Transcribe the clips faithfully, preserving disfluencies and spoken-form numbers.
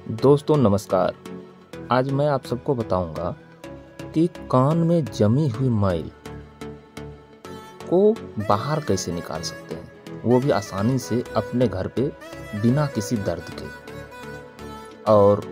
दोस्तों नमस्कार। आज मैं आप सबको बताऊंगा कि कान में जमी हुई मैल को बाहर कैसे निकाल सकते हैं, वो भी आसानी से अपने घर पे बिना किसी दर्द के। और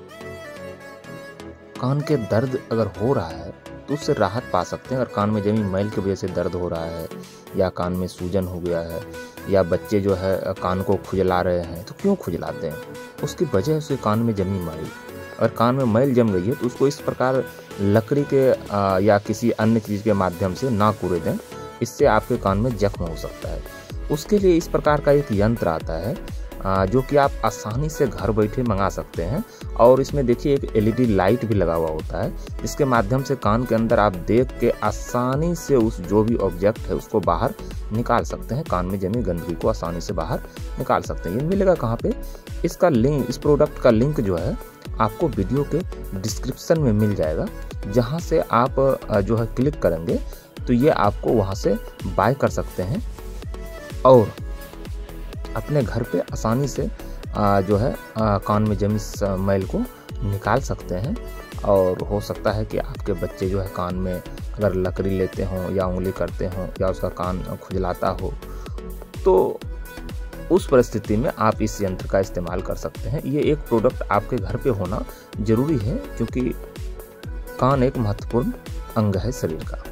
कान के दर्द अगर हो रहा है तो उससे राहत पा सकते हैं। अगर कान में जमी मैल की वजह से दर्द हो रहा है या कान में सूजन हो गया है या बच्चे जो है कान को खुजला रहे हैं, तो क्यों खुजलाते हैं? उसकी वजह से कान में जमी मैल। अगर कान में मैल जम गई है तो उसको इस प्रकार लकड़ी के आ, या किसी अन्य चीज़ के माध्यम से ना कूड़े दें, इससे आपके कान में जख्म हो सकता है। उसके लिए इस प्रकार का एक यंत्र आता है आ, जो कि आप आसानी से घर बैठे मंगा सकते हैं। और इसमें देखिए एक एलईडी लाइट भी लगा हुआ होता है, जिसके माध्यम से कान के अंदर आप देख के आसानी से उस जो भी ऑब्जेक्ट है उसको बाहर निकाल सकते हैं। कान में जमी गंदगी को आसानी से बाहर निकाल सकते हैं। ये मिलेगा कहाँ पे? इसका लिंक, इस प्रोडक्ट का लिंक जो है आपको वीडियो के डिस्क्रिप्शन में मिल जाएगा, जहाँ से आप जो है क्लिक करेंगे तो ये आपको वहाँ से बाय कर सकते हैं और अपने घर पे आसानी से जो है कान में जमी मैल को निकाल सकते हैं। और हो सकता है कि आपके बच्चे जो है कान में अगर लकड़ी लेते हों या उंगली करते हों या उसका कान खुजलाता हो, तो उस परिस्थिति में आप इस यंत्र का इस्तेमाल कर सकते हैं। ये एक प्रोडक्ट आपके घर पे होना जरूरी है, क्योंकि कान एक महत्वपूर्ण अंग है शरीर का।